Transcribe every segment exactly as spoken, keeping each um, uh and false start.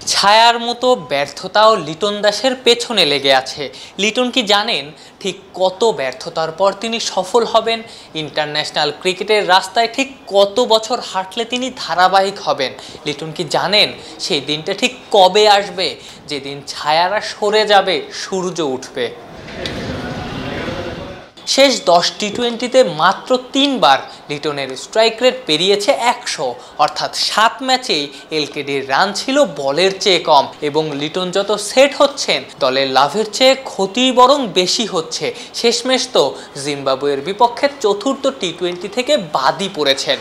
ছায়ার মতো ব্যর্থতাও লিটন দাসের পেছনে লেগে আছে। লিটন কি জানেন ঠিক কত ব্যর্থতার পর তিনি সফল হবেন? ইন্টারন্যাশনাল ক্রিকেটের রাস্তায় ঠিক কত বছর হাঁটলে তিনি ধারাবাহিক হবেন? লিটন কি জানেন সেই দিনটা ঠিক কবে আসবে যেদিন ছায়ারা সরে যাবে, সূর্য উঠবে? শেষ দশ টি টোয়েন্টিতে মাত্র তিনবার লিটনের স্ট্রাইক রেট পেরিয়েছে একশো, অর্থাৎ সাত ম্যাচেই এলকেডির রান ছিল বলের চেয়ে কম। এবং লিটন যত সেট হচ্ছেন দলের লাভের চেয়ে ক্ষতি বরং বেশি হচ্ছে। শেষমেশ তো জিম্বাবুয়ের বিপক্ষে চতুর্থ টি টোয়েন্টি থেকে বাদই পড়েছেন।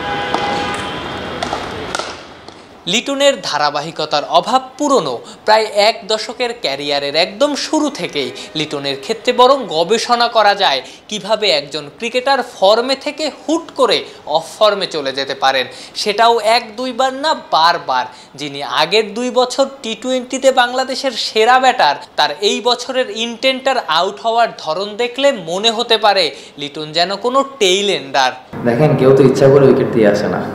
লিটনের ধারাবাহিকতার অভাব পুরনো। প্রায় এক দশকের ক্যারিয়ারের একদম শুরু থেকেই লিটনের ক্ষেত্রে বরং গবেষণা করা যায় কিভাবে একজন ক্রিকেটার ফর্মে থেকে হুট করে অফ ফর্মে চলে যেতে পারেন, সেটাও এক দুইবার না বারবার। যিনি আগের দুই বছর টি টোয়েন্টিতে বাংলাদেশের সেরা ব্যাটার, তার এই বছরের ইনটেন্টার আউট হওয়ার ধরন দেখলে মনে হতে পারে লিটন যেন কোনো টেইল এন্ডার। দেখেন, কেউ তো ইচ্ছা করে উইকেট দিয়ে আসে না।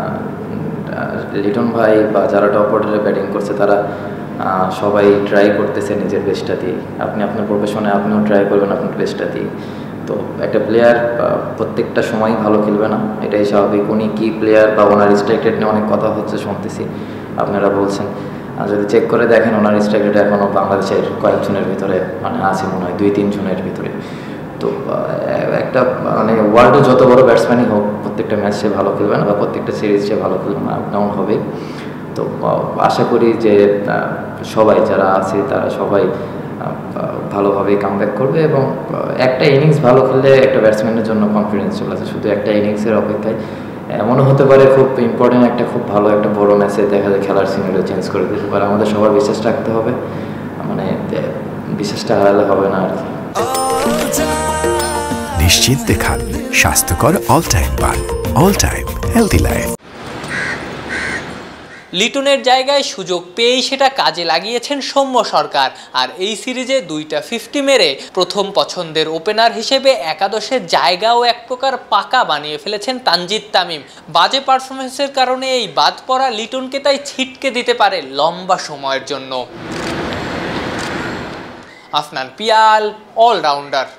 লিটন ভাই বা যারা টপ অর্ডারে ব্যাটিং করছে তারা সবাই ট্রাই করতেছে নিজের বেস্টটা দিয়ে। আপনি আপনার প্রফেশনে আপনিও ট্রাই করবেন আপনার বেস্টটা দিয়ে। তো একটা প্লেয়ার প্রত্যেকটা সময় ভালো খেলবে না, এটাই স্বাভাবিক। উনি কি প্লেয়ার বা ওনার স্ট্রাইক রেট নিয়ে অনেক কথা হচ্ছে, শুনতেছি আপনারা বলছেন। যদি চেক করে দেখেন ওনার স্ট্রাইক রেট এখনও বাংলাদেশের কয়েকজনের ভিতরে মানে আছে, মনে হয় দুই তিনজনের ভিতরে। তো একটা মানে ওয়ার্ল্ডে যত বড় ব্যাটসম্যানই হোক, প্রত্যেকটা ম্যাচ সে ভালো খেলবে না বা প্রত্যেকটা সিরিজ সে ভালো খেলবে না, আপ ডাউন হবে। তো আশা করি যে সবাই যারা আছে তারা সবাই ভালোভাবে কামব্যাক করবে এবং একটা ইনিংস ভালো খেললে একটা ব্যাটসম্যানের জন্য কনফিডেন্স চলে আসে। শুধু একটা ইনিংসের অপেক্ষায় এমনও হতে পারে খুব ইম্পর্টেন্ট একটা খুব ভালো একটা বড় ম্যাচে দেখা যায় খেলার সিনারিও চেঞ্জ করে দিতে পারে। আমাদের সবার বিশ্বাস রাখতে হবে, মানে বিশ্বাসটা হারালে হবে না আর কি। নিশ্চিন্তে খান স্বাস্থ্যকর অল টাইম পান, অল টাইম হেলদি লাইফ। লিটনের জায়গায় সুযোগ পেয়েই সেটা কাজে লাগিয়েছেন সৌম্য সরকার। আর এই সিরিজে দুইটা ফিফটি মেরে প্রথম পছন্দের ওপেনার হিসেবে একাদশে জায়গাও এক প্রকার পাকা বানিয়ে ফেলেছেন তানজিদ তামিম। বাজে পারফরমেন্সের কারণে এই বাদ পড়া লিটনকে তাই ছিটকে দিতে পারে লম্বা সময়ের জন্য। আফনান পিয়াল, অলরাউন্ডার।